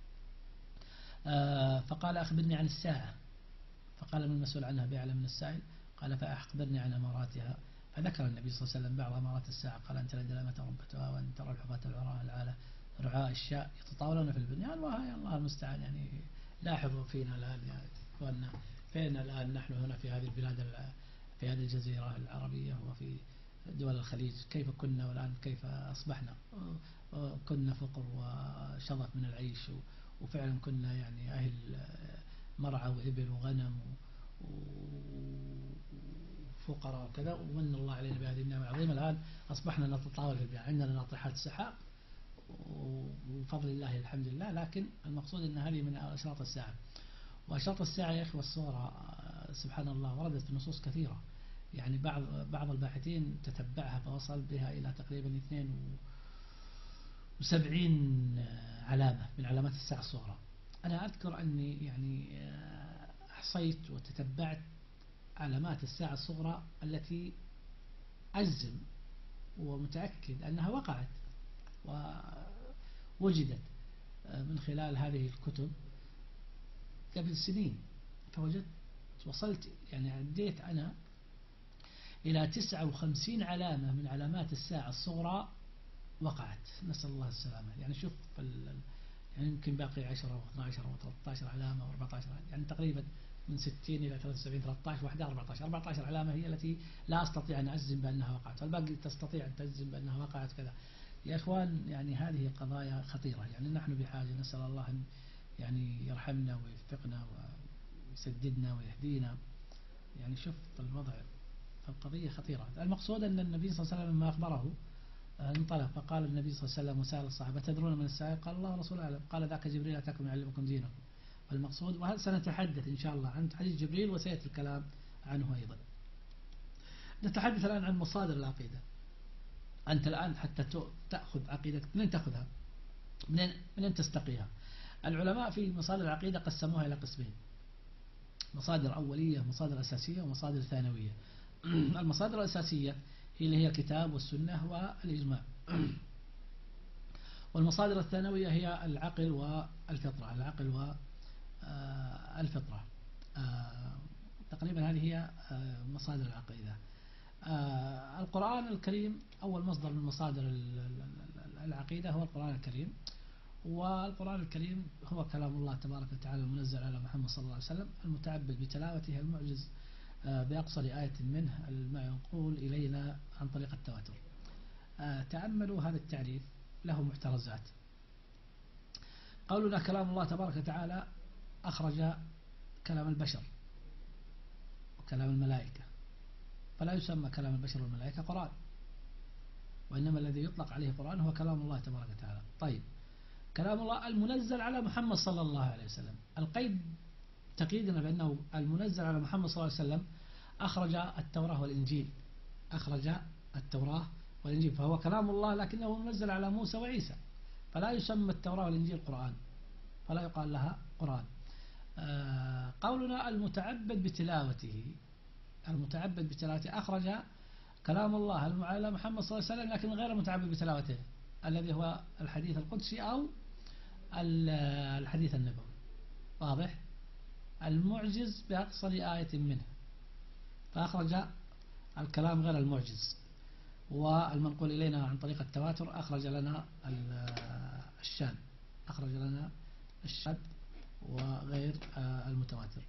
آه فقال أخبرني عن الساعة. فقال من المسؤول عنها بأعلم من السائل. قال فأخبرني عن أماراتها. فذكر النبي صلى الله عليه وسلم بعض أمارات الساعة. قال أن تلد الأمة ربتها وأن ترى الحفاة العراء العالة رعاء الشاء يتطاولون في البنيان. وهي الله المستعان. يعني لاحظوا فينا الآن يا إخواننا فين الآن نحن هنا في هذه البلاد، في هذه الجزيرة العربية وفي دول الخليج، كيف كنا والآن كيف أصبحنا. كنا فقر وشظف من العيش وفعلا كنا يعني أهل مرعى وإبل وغنم وفقراء وكذا، ومن الله علينا بهذه النعمة العظيمة. الآن أصبحنا نتطاول في البيع، عندنا ناطحات سحاب وبفضل الله الحمد لله. لكن المقصود أن هذه من أشراط الساعة. وأشراط الساعة يا أخي والصورة سبحان الله وردت في نصوص كثيرة، يعني بعض بعض الباحثين تتبعها فوصل بها إلى تقريبا اثنين وسبعين علامة من علامات الساعة الصغرى. أنا أذكر أني يعني أحصيت وتتبعت علامات الساعة الصغرى التي أجزم ومتأكد أنها وقعت ووجدت من خلال هذه الكتب قبل سنين. فوجدت وصلت يعني عديت أنا إلى تسعة وخمسين علامة من علامات الساعة الصغرى وقعت، نسأل الله السلامة. يعني شوف يعني يمكن باقي عشرة واثنى عشر وثلاثة عشر علامة وأربعة عشر، يعني تقريبا من ستين إلى ثلاثة وسبعين، ثلاثة عشر واحدة أربعة عشر أربعة عشر علامة هي التي لا أستطيع أن أجزم بأنها وقعت، والباقي تستطيع أن تجزم بأنها وقعت كذا. يا إخوان يعني هذه قضايا خطيرة، يعني نحن بحاجة، نسأل الله أن يعني يرحمنا ويوفقنا ويسددنا ويهدينا. يعني شوف الوضع، فالقضية خطيرة. المقصود أن النبي صلى الله عليه وسلم لما أخبره انطلق، فقال النبي صلى الله عليه وسلم وسأل الصحابة تدرون من السائل؟ قال الله ورسوله أعلم. قال ذاك جبريل أتاكم يعلمكم دينكم. المقصود، وهذا سنتحدث إن شاء الله عن حديث جبريل وسيأتي الكلام عنه أيضا. نتحدث الآن عن مصادر العقيدة. أنت الآن حتى تأخذ عقيدتك منين تأخذها؟ منين منين تستقيها؟ العلماء في مصادر العقيدة قسموها إلى قسمين: مصادر أولية، مصادر أساسية، ومصادر ثانوية. المصادر الأساسية هي اللي هي الكتاب والسنة والإجماع، والمصادر الثانوية هي العقل والفطرة، العقل والفطرة. تقريبا هذه هي مصادر العقيدة. القرآن الكريم أول مصدر من مصادر العقيدة هو القرآن الكريم، والقرآن الكريم هو كلام الله تبارك وتعالى المنزل على محمد صلى الله عليه وسلم، المتعبد بتلاوته، المعجز بأقصر آية منه، المنقول إلينا عن طريق التواتر. تأملوا هذا التعريف، له محترزات. قولنا كلام الله تبارك وتعالى أخرج كلام البشر وكلام الملائكة، فلا يسمى كلام البشر والملائكة قرآن، وإنما الذي يطلق عليه قرآن هو كلام الله تبارك وتعالى. طيب، كلام الله المنزل على محمد صلى الله عليه وسلم، القيد تقييدنا بأنه المنزل على محمد صلى الله عليه وسلم أخرج التوراة والإنجيل، أخرج التوراة والإنجيل، فهو كلام الله لكنه منزل على موسى وعيسى، فلا يسمى التوراة والإنجيل قرآن، فلا يقال لها قرآن. آه قولنا المتعبد بتلاوته، المتعبد بتلاوته أخرج كلام الله على محمد صلى الله عليه وسلم لكن غير المتعبد بتلاوته، الذي هو الحديث القدسي أو الحديث النبوي، واضح؟ المعجز بأقصر آية منه، فأخرج الكلام غير المعجز. والمنقول إلينا عن طريق التواتر أخرج لنا الشاذ، أخرج لنا الشاذ وغير المتواتر.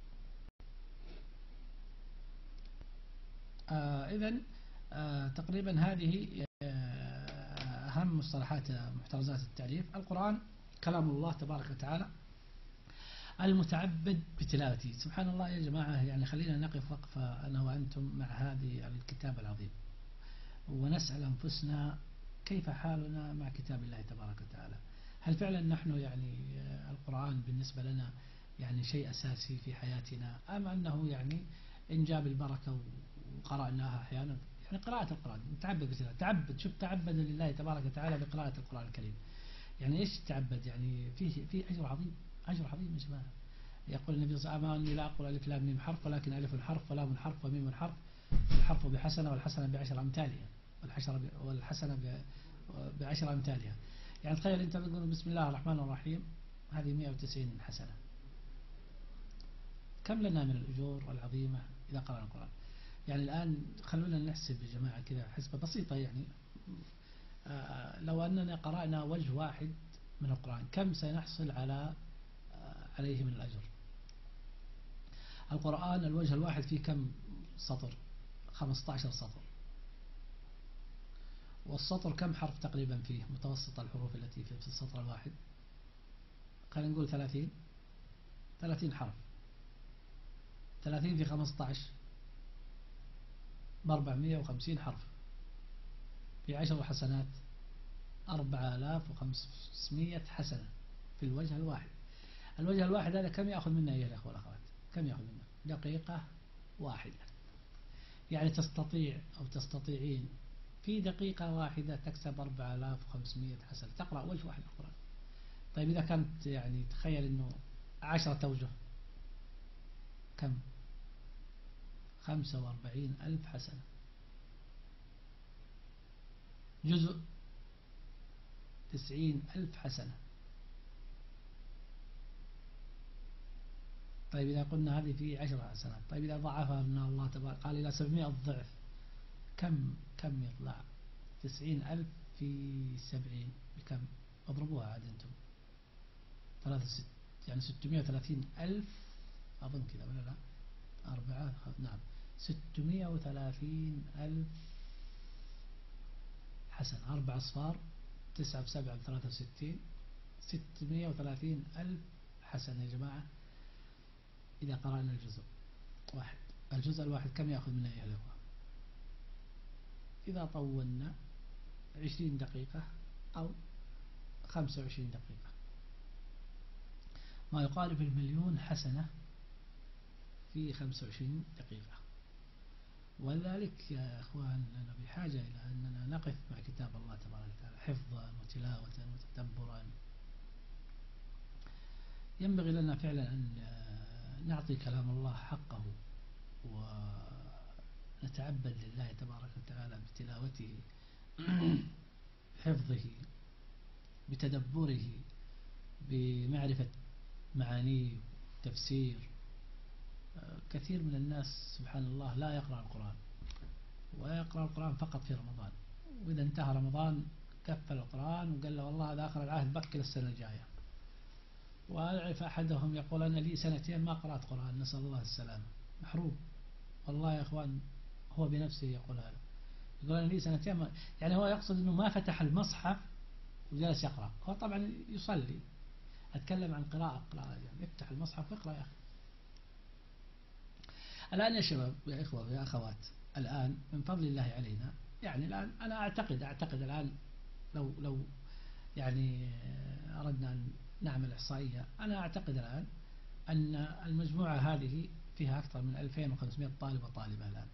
إذن تقريبا هذه أهم مصطلحات محترزات التعريف. القرآن كلام الله تبارك وتعالى المتعبد بتلاوته. سبحان الله يا جماعة، يعني خلينا نقف وقفة أنا وأنتم مع هذه الكتاب العظيم، ونسأل أنفسنا كيف حالنا مع كتاب الله تبارك وتعالى. هل فعلا نحن يعني القرآن بالنسبة لنا يعني شيء أساسي في حياتنا، أم أنه يعني إن جاب البركة وقرأناها أحيانا؟ يعني قراءة القرآن نتعبد بتلاوته، تعبد، شوف تعبد لله تبارك وتعالى بقراءة القرآن الكريم. يعني إيش تعبد؟ يعني فيه فيه أجر عظيم، أجر عظيم يا جماعة. يقول النبي صلى الله عليه وسلم: أني لا أقول ألف لام ميم حرف، ولكن ألف حرف ولام حرف وميم حرف، الحرف بحسنة والحسنة بعشر أمثالها، والحسنة بعشر أمثالها. يعني تخيل أنت بتقول بسم الله الرحمن الرحيم، هذه مئة وتسعين حسنة. كم لنا من الأجور العظيمة إذا قرأنا القرآن؟ يعني الآن خلونا نحسب يا جماعة كذا حسبة بسيطة، يعني آه لو أننا قرأنا وجه واحد من القرآن كم سنحصل على آه عليه من الأجر؟ القرآن الوجه الواحد فيه كم سطر؟ خمسة عشر سطر. والسطر كم حرف تقريبا فيه؟ متوسط الحروف التي في السطر الواحد خلينا نقول ثلاثين ثلاثين حرف، ثلاثين في خمسة عشر بأربعمائة وخمسين حرف، في عشر حسنات أربعة آلاف وخمسمائة حسنة في الوجه الواحد. الوجه الواحد هذا كم يأخذ منا أيها الأخوة والأخوات؟ كم يأخذ منا؟ دقيقة واحدة. يعني تستطيع أو تستطيعين في دقيقة واحدة تكسب أربعة آلاف وخمسمائة حسنة، تقرأ وجه واحد القرآن. طيب إذا كانت يعني تخيل أنه عشرة أوجه كم؟ خمسة وأربعين ألف حسنة. جزء تسعين ألف حسنة. طيب إذا قلنا هذه في عشر حسنات، طيب إذا ضعفها من الله تبارك قال إلى سبعمائة ضعف، كم كم يطلع؟ تسعين ألف في سبعين بكم؟ اضربوها عاد أنتم. ثلاثة ست يعني ستمائة وثلاثين ألف أظن كذا ولا لا؟ أربعة نعم ستمائة وثلاثين ألف حسنة. أربع أصفار تسعة بسبعة بثلاثة وستين، ستمائة وثلاثين ألف حسنة يا جماعة. إذا قرأنا الجزء واحد، الجزء الواحد كم يأخذ منا أيها الأخوة؟ إذا طولنا عشرين دقيقة أو خمسة وعشرين دقيقة، ما يقارب المليون حسنة في خمسة وعشرين دقيقة. ولذلك يا أخوان أنا بحاجة إلى أننا نقف مع كتاب الله تبارك وتعالى حفظا وتلاوة وتدبرا. ينبغي لنا فعلا أن نعطي كلام الله حقه، ونتعبد لله تبارك وتعالى بتلاوته، بحفظه، بتدبره، بمعرفة معانيه، تفسير. كثير من الناس سبحان الله لا يقرأ القرآن، ويقرأ القرآن فقط في رمضان، وإذا انتهى رمضان كفل القرآن وقال له والله هذا آخر العهد بكل السنة الجاية. وأعرف أحدهم يقول أنا لي سنتين ما قرأت قرآن نسأل الله السلامة. محروم والله يا أخوان، هو بنفسه يقول هذا، يقول أنا لي سنتين ما يعني هو يقصد أنه ما فتح المصحف وجلس يقرأ. هو طبعا يصلي، أتكلم عن قراءة قراءة يعني افتح المصحف واقرأ يا أخي. الآن يا شباب يا إخوة يا أخوات، الآن من فضل الله علينا يعني الآن أنا أعتقد أعتقد الآن لو لو يعني أردنا أن نعمل إحصائية، أنا أعتقد الآن أن المجموعة هذه فيها أكثر من ألفين وخمسمائة طالب وطالبة الآن.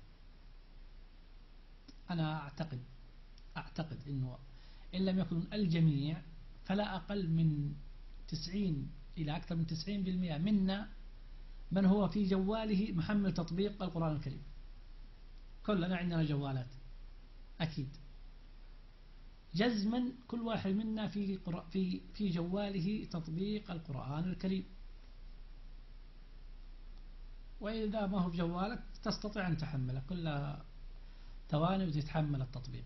أنا أعتقد أعتقد أنه إن لم يكن الجميع فلا أقل من تسعين إلى أكثر من تسعين بالمئة منا من هو في جواله محمل تطبيق القرآن الكريم. كلنا عندنا جوالات أكيد، جزما كل واحد منا في في في جواله تطبيق القرآن الكريم. وإذا ما هو بجوالك تستطيع أن تحمله كل ثواني وتتحمل التطبيق.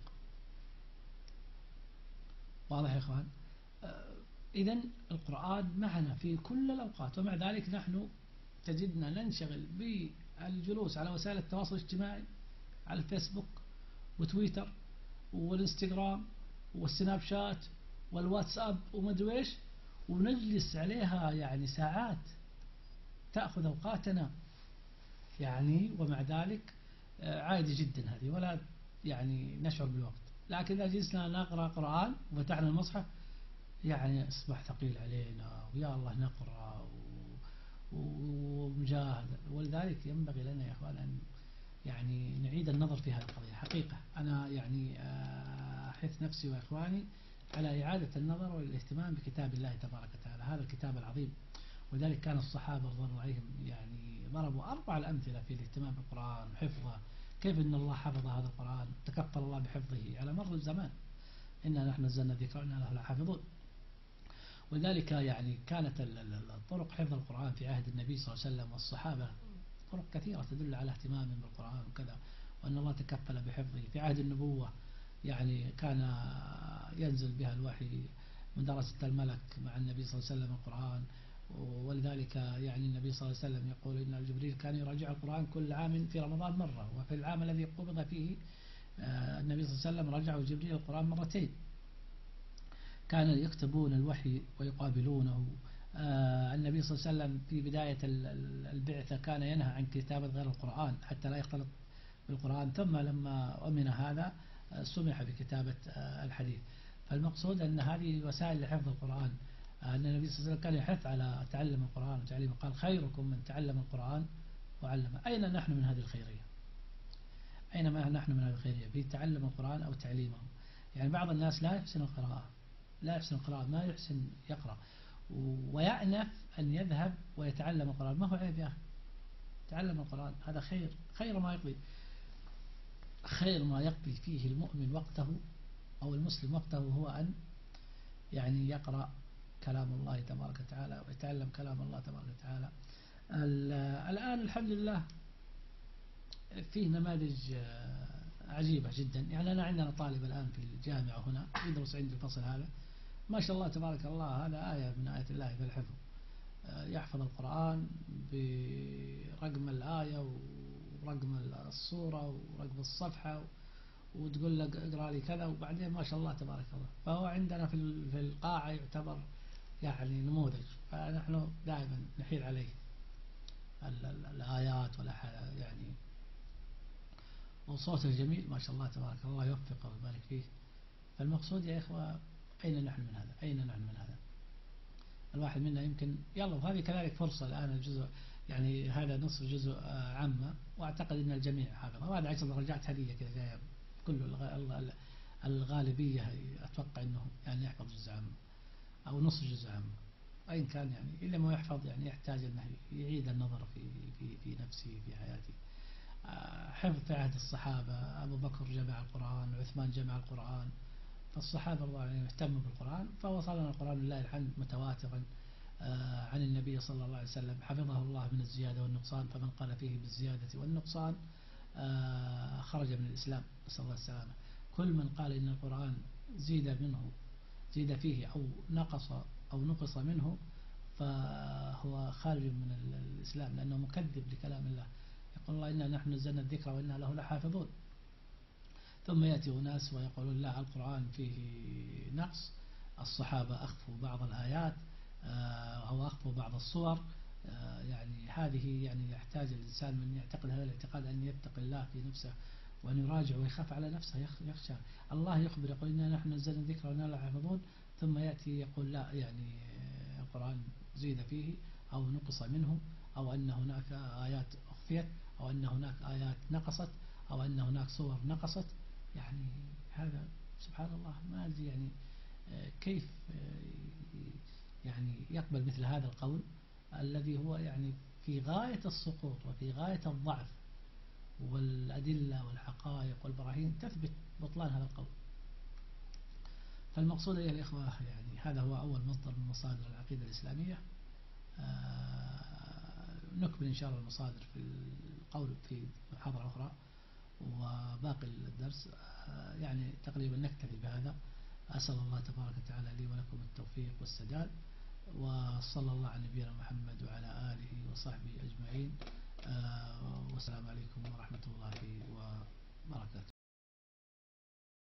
واضح يا إخوان؟ إذن القرآن معنا في كل الأوقات، ومع ذلك نحن تجدنا ننشغل بالجلوس على وسائل التواصل الاجتماعي، على الفيسبوك وتويتر والانستغرام والسناب شات والواتساب ومدري ايش، ونجلس عليها يعني ساعات تأخذ أوقاتنا يعني، ومع ذلك عادي جدا هذه ولا يعني نشعر بالوقت. لكن إذا جلسنا نقرأ قرآن وفتحنا المصحف يعني أصبح ثقيل علينا، ويا الله نقرأ ومجاهدة. ولذلك ينبغي لنا يا أخوان أن يعني نعيد النظر في هذه القضية. حقيقة أنا يعني أحث نفسي وإخواني على إعادة النظر والاهتمام بكتاب الله تبارك وتعالى، هذا الكتاب العظيم. ولذلك كان الصحابة رضوان الله عليهم يعني ضربوا أربع الأمثلة في الاهتمام بالقرآن وحفظه، كيف أن الله حفظ هذا القرآن، تكفل الله بحفظه على مر الزمان، إنا نحن نزلنا الذكر وإنا له لحافظون. ولذلك يعني كانت الطرق حفظ القرآن في عهد النبي صلى الله عليه وسلم والصحابة طرق كثيرة تدل على اهتمامهم بالقرآن وكذا، وأن الله تكفل بحفظه. في عهد النبوة يعني كان ينزل بها الوحي من درجة الملك مع النبي صلى الله عليه وسلم القرآن. ولذلك يعني النبي صلى الله عليه وسلم يقول إن جبريل كان يراجع القرآن كل عام في رمضان مرة، وفي العام الذي قبض فيه النبي صلى الله عليه وسلم رجعه جبريل القرآن مرتين. كان يكتبون الوحي ويقابلونه آه النبي صلى الله عليه وسلم في بداية البعثة كان ينهى عن كتابة غير القرآن حتى لا يختلط بالقرآن، ثم لما أمن هذا سمح بكتابة الحديث. فالمقصود أن هذه وسائل لحفظ القرآن. أن النبي صلى الله عليه وسلم كان يحث على تعلم القرآن وتعليمه، قال خيركم من تعلم القرآن وعلمه. أين نحن من هذه الخيرية؟ أين ما نحن من هذه الخيرية في تعلم القرآن أو تعليمه؟ يعني بعض الناس لا يحسن القراءة، لا يحسن القراءة، ما يحسن يقرأ، ويأنف أن يذهب ويتعلم القرآن. ما هو عيب يا أخي؟ تعلم القرآن، هذا خير، خير ما يقضي خير ما يقضي فيه المؤمن وقته أو المسلم وقته هو أن يعني يقرأ كلام الله تبارك وتعالى ويتعلم كلام الله تبارك وتعالى. الآن الحمد لله فيه نماذج عجيبة جدا. يعني أنا عندنا طالب الآن في الجامعة هنا يدرس عندي الفصل هذا، ما شاء الله تبارك الله، هذا آية من آيات الله في الحفظ. يحفظ القرآن برقم الآية ورقم الصورة ورقم الصفحة، وتقول له اقرأ لي كذا، وبعدين ما شاء الله تبارك الله. فهو عندنا في في القاعة يعتبر يعني نموذج، فنحن دائما نحيل عليه الآيات ولا يعني، وصوته جميل ما شاء الله تبارك الله، يوفقه ويبارك فيه. فالمقصود يا إخوة، أين نحن من هذا؟ أين نحن من هذا؟ الواحد منا يمكن يلا، وهذه كذلك فرصة الآن. الجزء يعني هذا نصف جزء عامة، وأعتقد أن الجميع حافظ، وهذا عشر درجات هدية كذا جاية كل الغالبية أتوقع أنه يعني يحفظ جزء عام أو نصف جزء عام، أين كان يعني، إلا ما يحفظ يعني يحتاج أنه يعيد النظر في في في نفسه في حياته. حفظ في عهد الصحابة، أبو بكر جمع القرآن، عثمان جمع القرآن، فالصحابة رضي الله عنهم اهتموا بالقرآن، فوصلنا القرآن لله الحمد متواترا عن النبي صلى الله عليه وسلم، حفظه الله من الزيادة والنقصان، فمن قال فيه بالزيادة والنقصان خرج من الإسلام، نسأل الله السلامة. كل من قال إن القرآن زيد منه زيد فيه أو نقص أو نقص منه فهو خارج من الإسلام، لأنه مكذب لكلام الله. يقول الله إنا نحن نزلنا الذكر وإنا له لحافظون. ثم يأتي أناس ويقولون لا، القرآن فيه نقص، الصحابة أخفوا بعض الآيات أو أخفوا بعض الصور. يعني هذه يعني يحتاج الإنسان من يعتقد هذا الاعتقاد أن يتقي الله في نفسه، وأن يراجع ويخاف على نفسه، يخشى الله. يخبر يقول إنا نحن نزلنا الذكر وإنا له لحافظون، ثم يأتي يقول لا، يعني القرآن زيد فيه أو نقص منه، أو أن هناك آيات أخفيت، أو أن هناك آيات نقصت، أو أن هناك صور نقصت. يعني هذا سبحان الله، ما أدري يعني كيف يعني يقبل مثل هذا القول الذي هو يعني في غاية السقوط وفي غاية الضعف، والأدلة والحقائق والبراهين تثبت بطلان هذا القول. فالمقصود أيها الإخوة، يعني هذا هو أول مصدر من مصادر العقيدة الإسلامية. نكمل إن شاء الله المصادر في القول في محاضرة أخرى، وباقي الدرس يعني تقريبا نكتفي بهذا. أسأل الله تبارك وتعالى لي ولكم التوفيق والسداد، وصلى الله على نبينا محمد وعلى آله وصحبه أجمعين. والسلام عليكم ورحمة الله وبركاته.